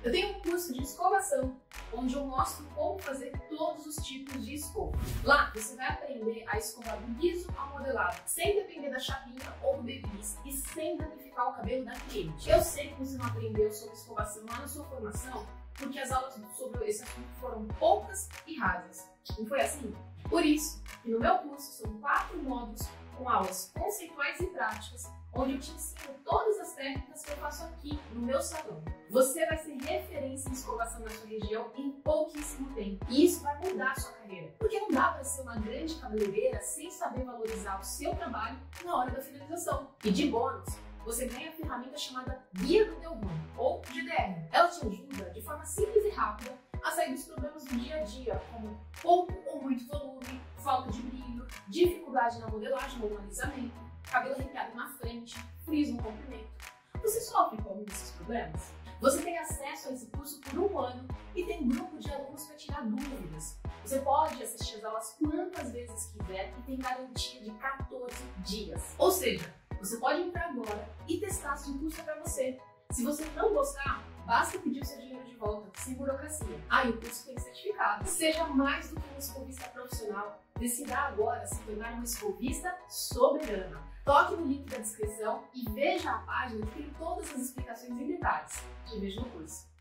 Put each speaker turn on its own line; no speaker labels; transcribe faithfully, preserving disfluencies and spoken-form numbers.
Eu tenho um curso de escovação, onde eu mostro como fazer todos os tipos de escova. Lá você vai aprender a escovar do liso ao modelado, sem depender da chapinha ou do babyliss e sem danificar o cabelo da cliente. Eu sei que você não aprendeu sobre escovação lá na sua formação, porque as aulas sobre esse assunto foram poucas e rasas. Não foi assim? Por isso, que no meu curso são quatro módulos com aulas conceituais e práticas, onde eu te ensino todas as técnicas que eu faço aqui no meu salão. Você vai ser referência em escovação na sua região em pouquíssimo tempo. E isso vai mudar a sua carreira. Porque não dá para ser uma grande cabeleireira sem saber valorizar o seu trabalho na hora da finalização. E de bônus, você ganha a ferramenta chamada Guia do Delvão, ou G D R. Ela te ajuda, de forma simples e rápida, a sair dos problemas do dia a dia, como pouco ou muito volume, falta de brilho, dificuldade na modelagem ou no alisamento, cabelo arrepiado na frente, frizz no comprimento. Você sofre com algum desses problemas? Você tem acesso a esse curso por um ano e tem um grupo de alunos para tirar dúvidas. Você pode assistir as aulas quantas vezes quiser e tem garantia de quatorze dias. Ou seja, você pode entrar agora e testar se o curso é para você. Se você não gostar, basta pedir o seu dinheiro de volta, sem burocracia. Ah, e o curso tem certificado. Seja mais do que um escovista profissional, decida agora se tornar uma escovista soberana. Toque no link da descrição e veja a página que tem todas as explicações em detalhes. Te vejo no curso.